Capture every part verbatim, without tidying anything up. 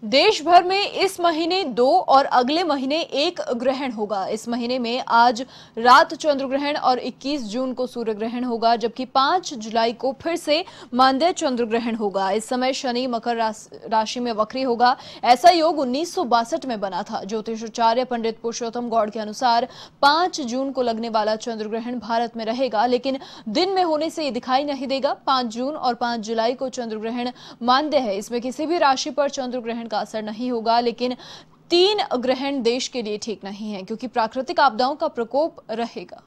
देश भर में इस महीने दो और अगले महीने एक ग्रहण होगा। इस महीने में आज रात चंद्र ग्रहण और इक्कीस जून को सूर्य ग्रहण होगा, जबकि पांच जुलाई को फिर से मानदेय चंद्र ग्रहण होगा। इस समय शनि मकर राशि में वक्री होगा। ऐसा योग उन्नीस सौ बासठ में बना था। ज्योतिषाचार्य पंडित पुरुषोत्तम गौड़ के अनुसार पांच जून को लगने वाला चंद्र ग्रहण भारत में रहेगा, लेकिन दिन में होने से ये दिखाई नहीं देगा। पांच जून और पांच जुलाई को चंद्र ग्रहण मानदेय है। इसमें किसी भी राशि पर चंद्र ग्रहण का असर नहीं होगा, लेकिन तीन ग्रहण देश के लिए ठीक नहीं है, क्योंकि प्राकृतिक आपदाओं का प्रकोप रहेगा।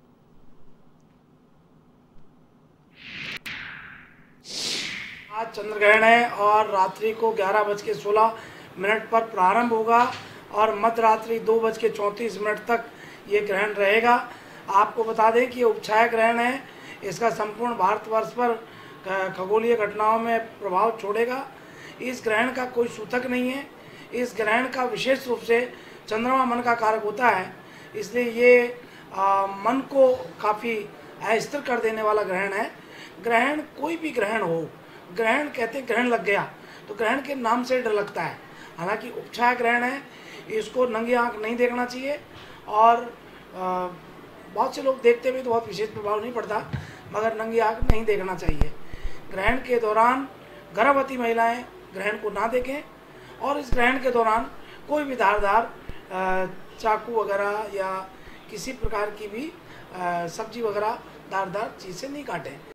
आज चंद्र ग्रहण है और रात्रि को ग्यारह बज के सोलह मिनट पर प्रारंभ होगा और मध्य रात्रि दो बज के चौंतीस मिनट तक ये ग्रहण रहेगा। आपको बता दें कि ये उपछाया ग्रहण है। इसका संपूर्ण भारतवर्ष पर खगोलीय घटनाओं में प्रभाव छोड़ेगा। इस ग्रहण का कोई सूतक नहीं है। इस ग्रहण का विशेष रूप से चंद्रमा मन का कारक होता है, इसलिए ये आ, मन को काफ़ी अस्थिर कर देने वाला ग्रहण है। ग्रहण कोई भी ग्रहण हो, ग्रहण कहते हैं ग्रहण लग गया तो ग्रहण के नाम से डर लगता है। हालांकि उपछाया ग्रहण है, इसको नंगी आंख नहीं देखना चाहिए और आ, बहुत से लोग देखते हुए तो बहुत विशेष प्रभाव नहीं पड़ता, मगर नंगी आंख नहीं देखना चाहिए। ग्रहण के दौरान गर्भवती महिलाएं ग्रहण को ना देखें और इस ग्रहण के दौरान कोई भी धारदार चाकू वगैरह या किसी प्रकार की भी सब्जी वगैरह धारदार चीज़ से नहीं काटें।